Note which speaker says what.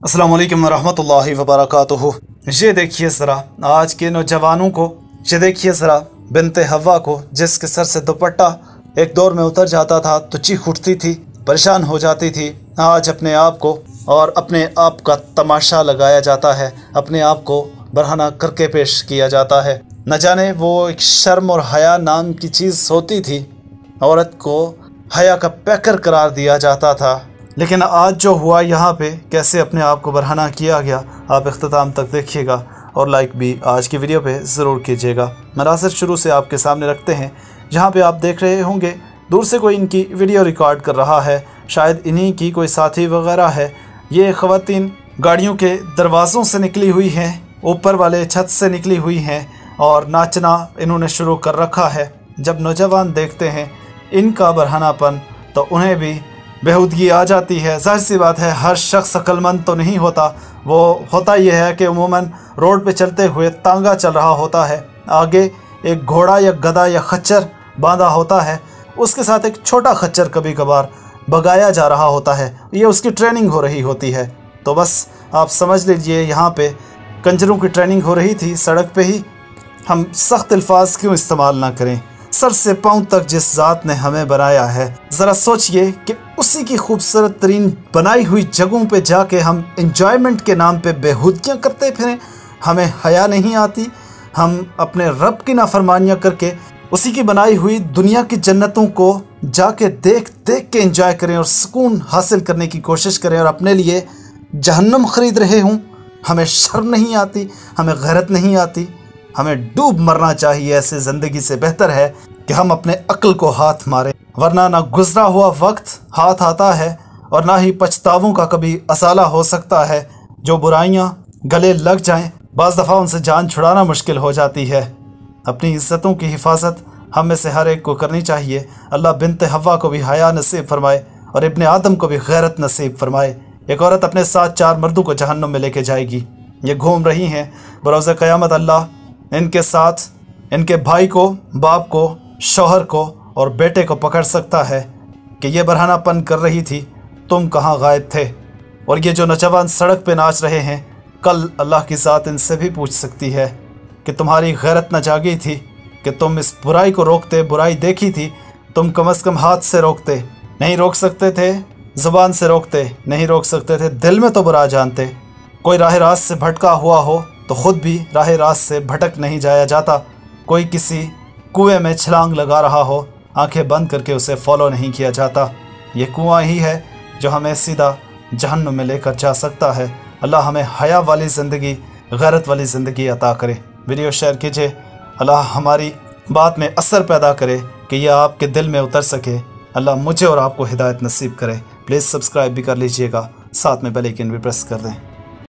Speaker 1: अस्सलाम वालेकुम रहमतुल्लाहि व बरकातुहू। ये देखिए ज़रा आज के नौजवानों को, ये देखिए ज़रा बिनते हवा को, जिसके सर से दुपट्टा एक दौर में उतर जाता था तो चीख उठती थी, परेशान हो जाती थी। आज अपने आप को और अपने आप का तमाशा लगाया जाता है, अपने आप को बरहना करके पेश किया जाता है। न जाने वो एक शर्म और हया नाम की चीज़ होती थी, औरत को हया का पैकर करार दिया जाता था। लेकिन आज जो हुआ यहाँ पे, कैसे अपने आप को बरहना किया गया, आप इख्तिताम तक देखिएगा और लाइक भी आज की वीडियो पे ज़रूर कीजिएगा। मनाज़िर शुरू से आपके सामने रखते हैं। जहाँ पे आप देख रहे होंगे दूर से कोई इनकी वीडियो रिकॉर्ड कर रहा है, शायद इन्हीं की कोई साथी वगैरह है। ये ख़वातीन गाड़ियों के दरवाज़ों से निकली हुई हैं, ऊपर वाले छत से निकली हुई हैं और नाचना इन्होंने शुरू कर रखा है। जब नौजवान देखते हैं इनका बरहनापन तो उन्हें भी बेहूदगी आ जाती है। ज़ाहिर सी बात है, हर शख्स अक्लमंद तो नहीं होता। वो होता यह है कि उमूमन रोड पे चलते हुए तांगा चल रहा होता है, आगे एक घोड़ा या गधा या खच्चर बांधा होता है, उसके साथ एक छोटा खच्चर कभी कभार भगाया जा रहा होता है। ये उसकी ट्रेनिंग हो रही होती है। तो बस आप समझ लीजिए यहाँ पे कंजरों की ट्रेनिंग हो रही थी सड़क पे ही। हम सख्त अल्फाज क्यों इस्तेमाल ना करें, सर से पाँव तक जिस ज़ात ने हमें बनाया है, ज़रा सोचिए कि उसी की खूबसूरत तरीन बनाई हुई जगहों पे जाके हम इंजॉयमेंट के नाम पे बेहूदगियाँ करते फिरें। हमें हया नहीं आती, हम अपने रब की नाफरमानियाँ करके उसी की बनाई हुई दुनिया की जन्नतों को जाके देख देख के इंजॉय करें और सुकून हासिल करने की कोशिश करें और अपने लिए जहन्नम ख़रीद रहे हों। हमें शर्म नहीं आती, हमें गैरत नहीं आती। हमें डूब मरना चाहिए। ऐसे ज़िंदगी से बेहतर है कि हम अपने अक्ल को हाथ मारें, वरना ना गुज़रा हुआ वक्त हाथ आता है और ना ही पछतावों का कभी असाला हो सकता है। जो बुराइयां गले लग जाएं, बाज़ दफ़ा उनसे जान छुड़ाना मुश्किल हो जाती है। अपनी इज़्ज़तों की हिफाजत हम में से हर एक को करनी चाहिए। अल्लाह बिनते हवा को भी हया नसीब फरमाए और इब्ने आदम को भी गैरत नसीब फरमाए। एक औरत अपने साथ 4 मर्दों को जहन्नुम में लेके जाएगी। ये घूम रही हैं, बरोज़ क़यामत अल्लाह इनके साथ इनके भाई को, बाप को, शौहर को और बेटे को पकड़ सकता है कि ये बरहनापन कर रही थी, तुम कहाँ गायब थे। और ये जो नौजवान सड़क पे नाच रहे हैं, कल अल्लाह की ज़ात इनसे भी पूछ सकती है कि तुम्हारी गैरत न जागी थी कि तुम इस बुराई को रोकते, बुराई देखी थी, तुम कम से कम हाथ से रोकते, नहीं रोक सकते थे, ज़ुबान से रोकते, नहीं रोक सकते थे, दिल में तो बुरा जानते। कोई राह रास्त से भटका हुआ हो तो ख़ुद भी राह रास्त से भटक नहीं जाया जाता। कोई किसी कुएं में छलांग लगा रहा हो, आंखें बंद करके उसे फॉलो नहीं किया जाता। ये कुआं ही है जो हमें सीधा जहन्नुम में लेकर जा सकता है। अल्लाह हमें हया वाली ज़िंदगी, गैरत वाली ज़िंदगी अता करे। वीडियो शेयर कीजिए, अल्लाह हमारी बात में असर पैदा करे कि यह आपके दिल में उतर सके। अल्लाह मुझे और आपको हिदायत नसीब करे। प्लीज़ सब्सक्राइब भी कर लीजिएगा, साथ में बेल आइकन भी प्रेस कर दें।